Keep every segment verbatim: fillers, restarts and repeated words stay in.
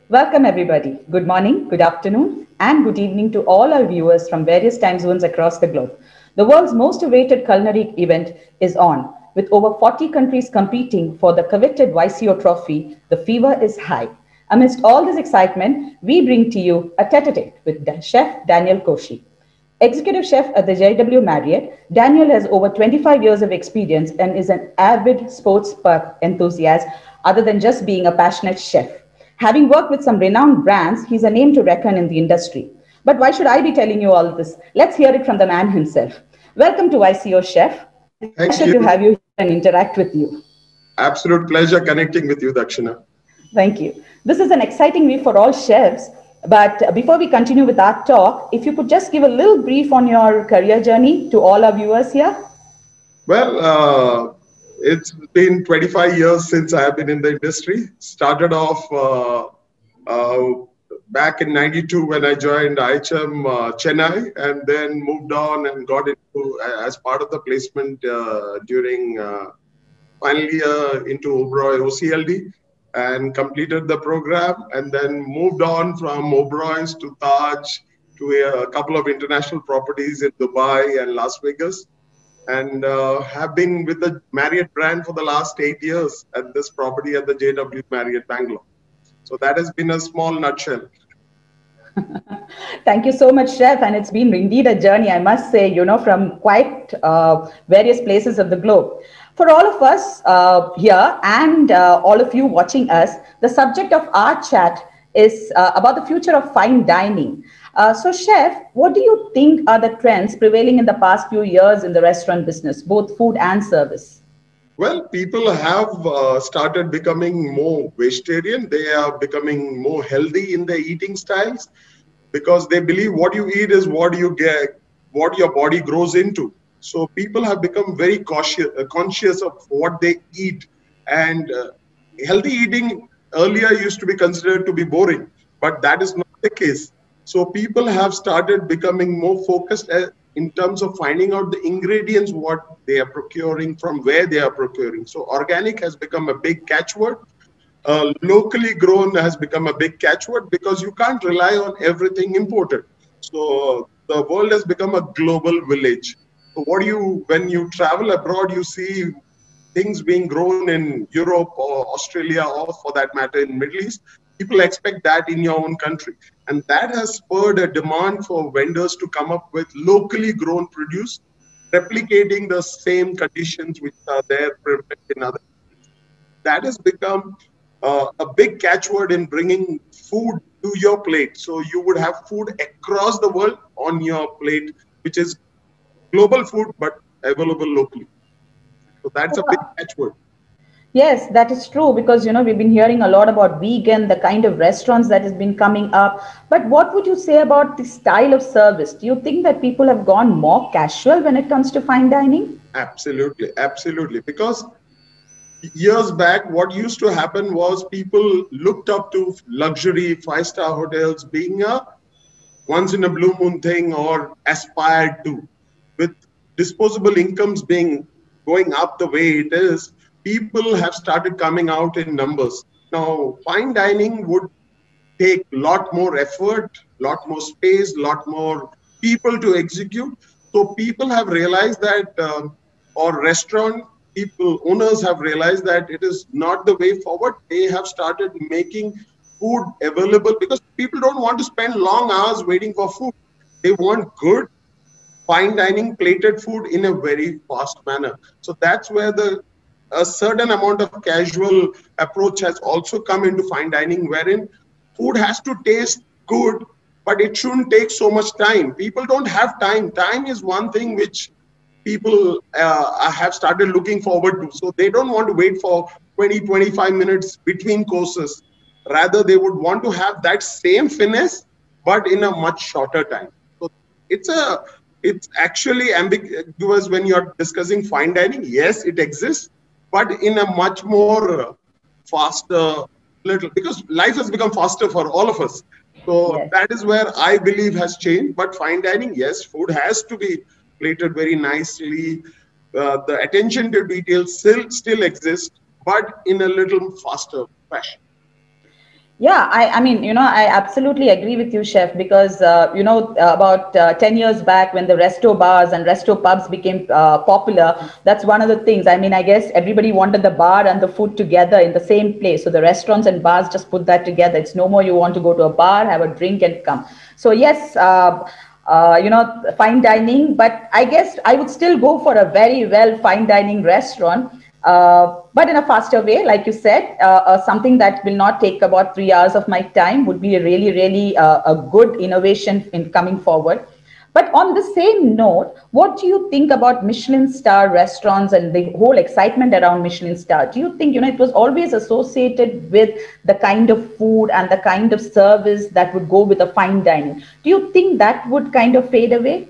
Welcome, everybody. Good morning, good afternoon, and good evening to all our viewers from various time zones across the globe. The world's most awaited culinary event is on. With over forty countries competing for the coveted Y C O trophy, the fever is high. Amidst all this excitement, we bring to you a tete-a-tete with Chef Daniel Koshi. Executive chef at the J W Marriott, Daniel has over twenty-five years of experience and is an avid sports pub enthusiast other than just being a passionate chef. Having worked with some renowned brands, he's a name to reckon in the industry. But why should I be telling you all this? Let's hear it from the man himself. Welcome to Y C O Chef. It's a Thank pleasure to you. have you here and interact with you. Absolute pleasure connecting with you, Dakshina. Thank you. This is an exciting week for all chefs. But uh, before we continue with our talk, if you could just give a little brief on your career journey to all our viewers here. Well, uh, it's been twenty-five years since I have been in the industry. Started off uh, uh, back in ninety-two when I joined I H M uh, Chennai, and then moved on and got into as part of the placement uh, during uh, final year into Oberoi O C L D, and completed the program, and then moved on from Oberoi's to Taj to a couple of international properties in Dubai and Las Vegas, and uh, have been with the Marriott brand for the last eight years at this property at the J W Marriott Bangalore. So that has been a small nutshell. Thank you so much, Chef. And it's been indeed a journey, I must say, you know, from quite uh, various places of the globe. For all of us uh, here and uh, all of you watching us, the subject of our chat is uh, about the future of fine dining. Uh, so, Chef, what do you think are the trends prevailing in the past few years in the restaurant business, both food and service? Well, people have uh, started becoming more vegetarian. They are becoming more healthy in their eating styles because they believe what you eat is what you get, what your body grows into. So people have become very cautious, uh, conscious of what they eat. And uh, healthy eating earlier used to be considered to be boring, but that is not the case. So people have started becoming more focused uh, in terms of finding out the ingredients, what they are procuring, from where they are procuring. So organic has become a big catchword. Uh, locally grown has become a big catchword because you can't rely on everything imported. So the world has become a global village. So what do you, when you travel abroad, you see things being grown in Europe or Australia, or for that matter in Middle East. People expect that in your own country. And that has spurred a demand for vendors to come up with locally grown produce, replicating the same conditions which are there in other. That has become uh, a big catchword in bringing food to your plate. So you would have food across the world on your plate, which is global food, but available locally. So that's a big catchword. Yes, that is true because, you know, we've been hearing a lot about vegan, the kind of restaurants that has been coming up. But what would you say about the style of service? Do you think that people have gone more casual when it comes to fine dining? Absolutely, absolutely. Because years back, what used to happen was people looked up to luxury five-star hotels being a once in a blue moon thing or aspired to. With disposable incomes being going up the way it is, people have started coming out in numbers. Now, fine dining would take a lot more effort, lot more space, lot more people to execute. So people have realized that, uh, or restaurant people, owners have realized that it is not the way forward. They have started making food available because people don't want to spend long hours waiting for food. They want good fine dining plated food in a very fast manner. So that's where the a certain amount of casual approach has also come into fine dining, wherein food has to taste good, but it shouldn't take so much time. People don't have time. Time is one thing which people uh, have started looking forward to. So they don't want to wait for twenty, twenty-five minutes between courses. Rather, they would want to have that same finesse, but in a much shorter time. So it's a it's actually ambiguous when you're discussing fine dining. Yes, it exists, but in a much more faster little, because life has become faster for all of us. So Yes. that is where I believe has changed. But fine dining, yes, food has to be plated very nicely. Uh, the attention to detail still still exists, but in a little faster fashion. Yeah, I, I mean, you know, I absolutely agree with you, Chef, because, uh, you know, uh, about uh, ten years back when the resto bars and resto pubs became uh, popular, that's one of the things. I mean, I guess everybody wanted the bar and the food together in the same place. So the restaurants and bars just put that together. It's no more you want to go to a bar, have a drink, and come. So, yes, uh, uh, you know, fine dining, but I guess I would still go for a very well fine dining restaurant, uh, but in a faster way, like you said, uh, uh, something that will not take about three hours of my time would be a really, really uh, a good innovation in coming forward. But on the same note, what do you think about Michelin star restaurants and the whole excitement around Michelin star? Do you think, you know, it was always associated with the kind of food and the kind of service that would go with a fine dining? Do you think that would kind of fade away?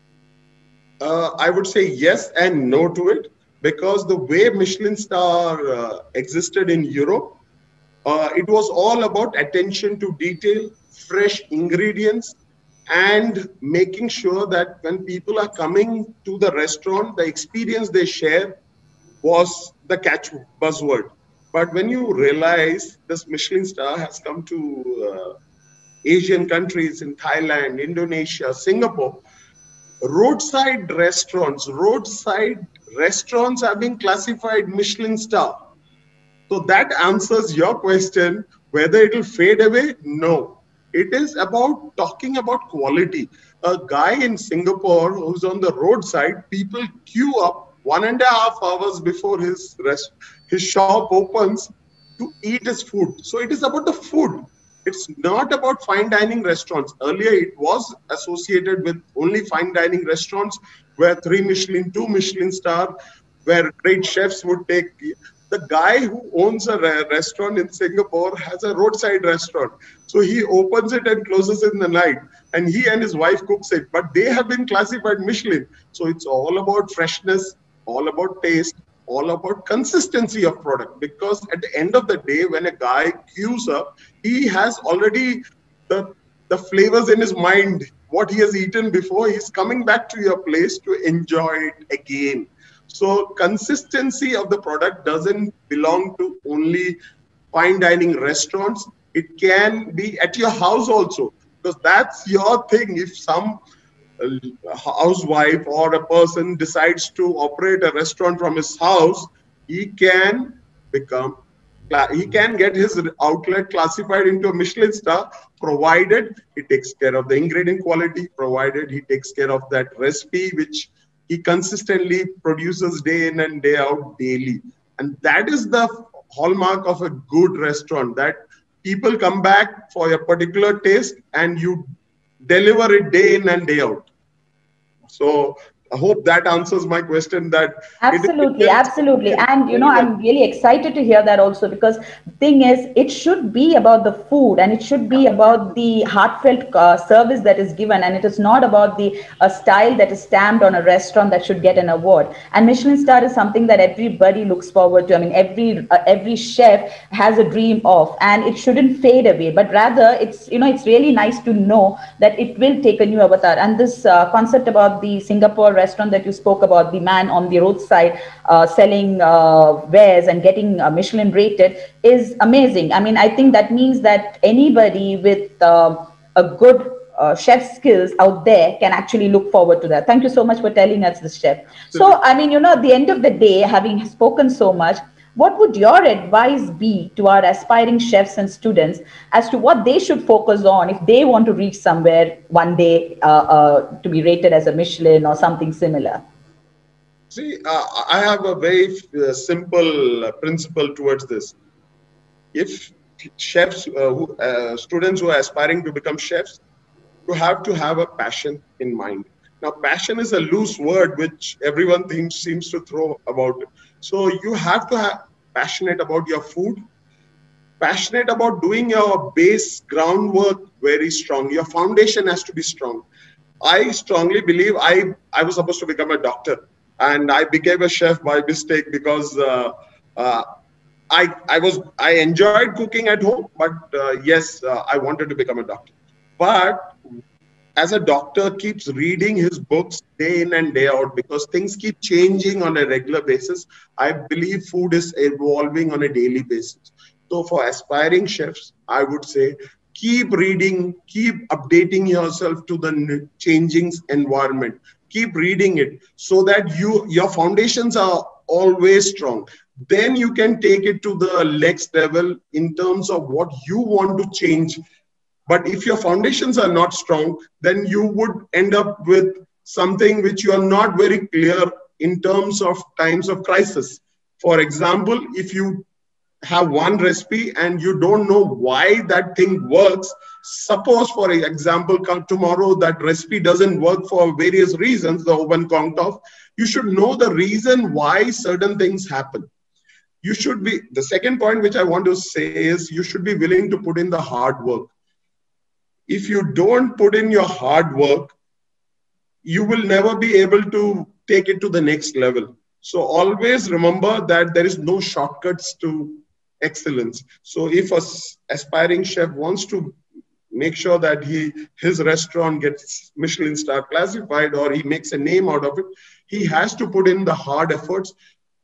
Uh, I would say yes and no to it, because the way Michelin star uh, existed in Europe, uh, it was all about attention to detail, fresh ingredients, and making sure that when people are coming to the restaurant, the experience they share was the catch buzzword. But when you realize this Michelin star has come to uh, Asian countries in Thailand, Indonesia, Singapore, roadside restaurants, roadside restaurants are being classified Michelin star. So that answers your question. Whether it will fade away, no. It is about talking about quality. A guy in Singapore who's on the roadside, people queue up one and a half hours before his rest, his shop opens to eat his food. So it is about the food. It's not about fine dining restaurants. Earlier, it was associated with only fine dining restaurants where three Michelin, two Michelin star, where great chefs would take. The guy who owns a re restaurant in Singapore has a roadside restaurant. So he opens it and closes in the night. And he and his wife cooks it. But they have been classified Michelin. So it's all about freshness, all about taste, all about consistency of product. Because at the end of the day, when a guy queues up, he has already the, the flavors in his mind, what he has eaten before. He's coming back to your place to enjoy it again. So consistency of the product doesn't belong to only fine dining restaurants. It can be at your house also, because that's your thing. If some uh, housewife or a person decides to operate a restaurant from his house, he can become, he can get his outlet classified into a Michelin star, provided he takes care of the ingredient quality, provided he takes care of that recipe, which he consistently produces day in and day out daily. And that is the hallmark of a good restaurant, that people come back for a particular taste and you deliver it day in and day out. So I hope that answers my question. That Absolutely, absolutely. And, you know, I'm really excited to hear that also, because the thing is, it should be about the food and it should be about the heartfelt uh, service that is given. And it is not about the uh, style that is stamped on a restaurant that should get an award. And Michelin star is something that everybody looks forward to. I mean, every uh, every chef has a dream of, and it shouldn't fade away. But rather, it's, you know, it's really nice to know that it will take a new avatar. And this uh, concept about the Singapore restaurant that you spoke about, the man on the roadside uh, selling uh, wares and getting uh, Michelin rated, is amazing. I mean, I think that means that anybody with uh, a good uh, chef skills out there can actually look forward to that. Thank you so much for telling us this, Chef. So, I mean, you know, at the end of the day, having spoken so much, what would your advice be to our aspiring chefs and students as to what they should focus on if they want to reach somewhere one day uh, uh, to be rated as a Michelin or something similar? See, uh, I have a very uh, simple uh, principle towards this. If chefs, uh, who, uh, students who are aspiring to become chefs, you have to have a passion in mind. Now, passion is a loose word which everyone thinks, seems to throw about it. So you have to have passionate about your food, passionate about doing your base groundwork very strong. Your foundation has to be strong. I strongly believe I, I was supposed to become a doctor, and I became a chef by mistake because uh, uh, I, I, was, I enjoyed cooking at home, but uh, yes, uh, I wanted to become a doctor. But as a doctor keeps reading his books day in and day out, because things keep changing on a regular basis, I believe food is evolving on a daily basis. So for aspiring chefs, I would say keep reading, keep updating yourself to the changing environment. Keep reading it so that you your foundations are always strong. Then you can take it to the next level in terms of what you want to change. But if your foundations are not strong, then you would end up with something which you are not very clear in terms of times of crisis. For example, if you have one recipe and you don't know why that thing works, suppose for example come tomorrow that recipe doesn't work for various reasons, the oven count off, you should know the reason why certain things happen. You should be, the second point which I want to say is you should be willing to put in the hard work. If you don't put in your hard work, you will never be able to take it to the next level. So always remember that there is no shortcuts to excellence. So if a aspiring chef wants to make sure that he his restaurant gets Michelin star classified or he makes a name out of it, he has to put in the hard efforts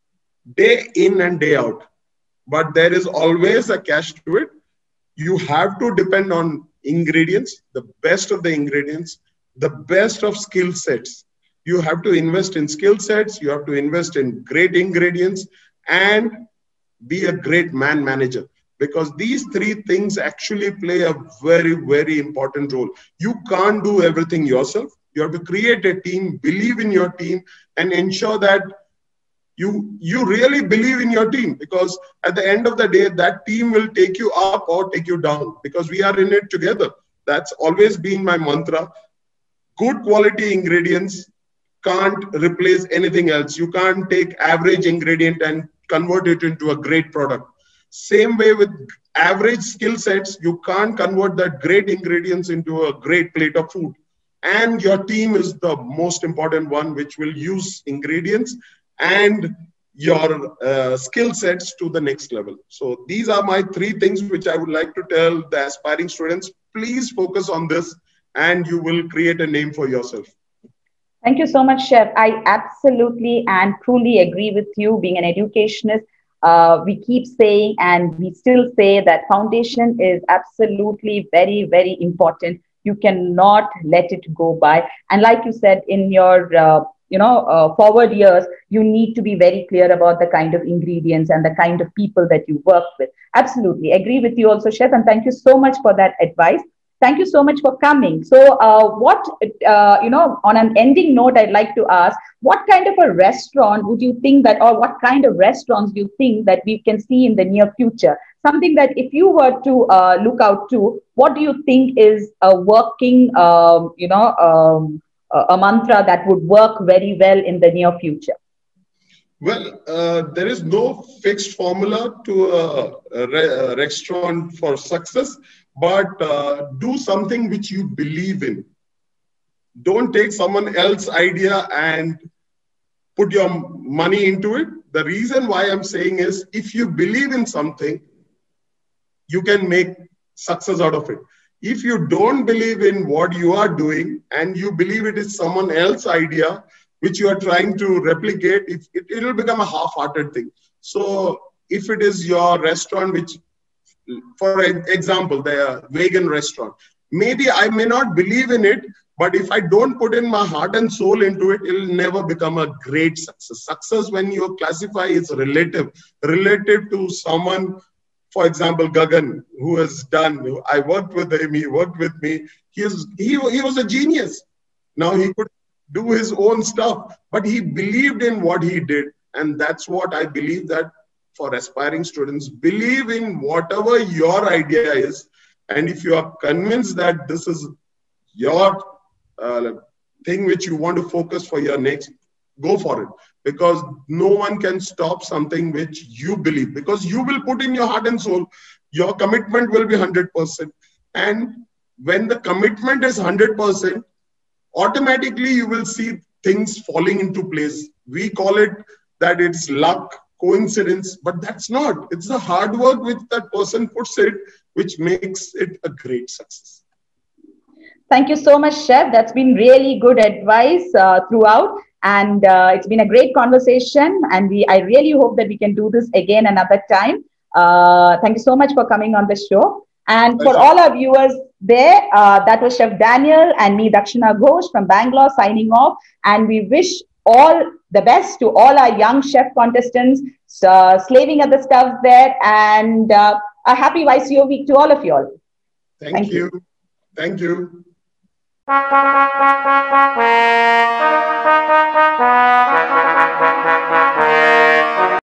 day in and day out. But there is always a catch to it. You have to depend on ingredients, the best of the ingredients, the best of skill sets. You have to invest in skill sets, you have to invest in great ingredients, and be a great man manager. Because these three things actually play a very, very important role. You can't do everything yourself. You have to create a team, believe in your team, and ensure that you, you really believe in your team. Because at the end of the day, that team will take you up or take you down. Because we are in it together. That's always been my mantra. Good quality ingredients can't replace anything else. You can't take average ingredient and convert it into a great product. Same way with average skill sets, you can't convert that great ingredients into a great plate of food. And your team is the most important one, which will use ingredients and your uh, skill sets to the next level. So these are my three things which I would like to tell the aspiring students. Please focus on this and you will create a name for yourself. Thank you so much, Chef. I absolutely and truly agree with you. Being an educationist, uh, we keep saying and we still say that foundation is absolutely very, very important. You cannot let it go by. And like you said, in your uh, you know, uh, forward years, you need to be very clear about the kind of ingredients and the kind of people that you work with. Absolutely. Agree with you also, Chef. And thank you so much for that advice. Thank you so much for coming. So uh, what, uh, you know, on an ending note, I'd like to ask, what kind of a restaurant would you think that, or what kind of restaurants do you think that we can see in the near future? Something that if you were to uh, look out to, what do you think is a working, um, you know, um, a mantra that would work very well in the near future? Well, uh, there is no fixed formula to a, a, re a restaurant for success, but uh, do something which you believe in. Don't take someone else's idea and put your money into it. The reason why I'm saying is, if you believe in something, you can make success out of it. If you don't believe in what you are doing and you believe it is someone else's idea, which you are trying to replicate, it, it will become a half-hearted thing. So if it is your restaurant, which, for example, the vegan restaurant, maybe I may not believe in it, but if I don't put in my heart and soul into it, it will never become a great success. Success, when you classify, is relative, relative to someone. For example, Gagan, who has done, I worked with him, he worked with me. He, is, he, he was a genius. Now he could do his own stuff, but he believed in what he did. And that's what I believe, that for aspiring students, believe in whatever your idea is. And if you are convinced that this is your uh, thing which you want to focus for your next, go for it. Because no one can stop something which you believe, because you will put in your heart and soul, your commitment will be one hundred percent. And when the commitment is one hundred percent, automatically you will see things falling into place. We call it that it's luck, coincidence, but that's not. It's the hard work which that person puts it, which makes it a great success. Thank you so much, Chef. That's been really good advice uh, throughout. And uh, it's been a great conversation. And we, I really hope that we can do this again another time. Uh, thank you so much for coming on the show. And for Pleasure. all our viewers there, uh, that was Chef Daniel and me, Dakshina Ghosh from Bangalore, signing off. And we wish all the best to all our young chef contestants uh, slaving at the stove there. And uh, a happy Y C O week to all of you all. Thank, Thank you. you. Thank you.